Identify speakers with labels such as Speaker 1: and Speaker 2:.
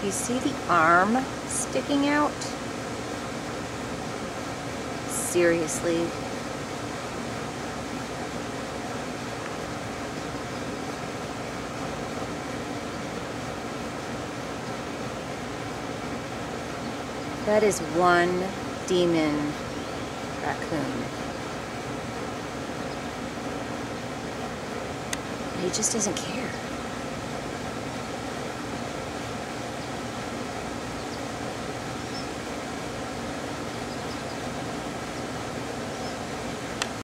Speaker 1: Do you see the arm sticking out? Seriously. That is one demon raccoon. He just doesn't care.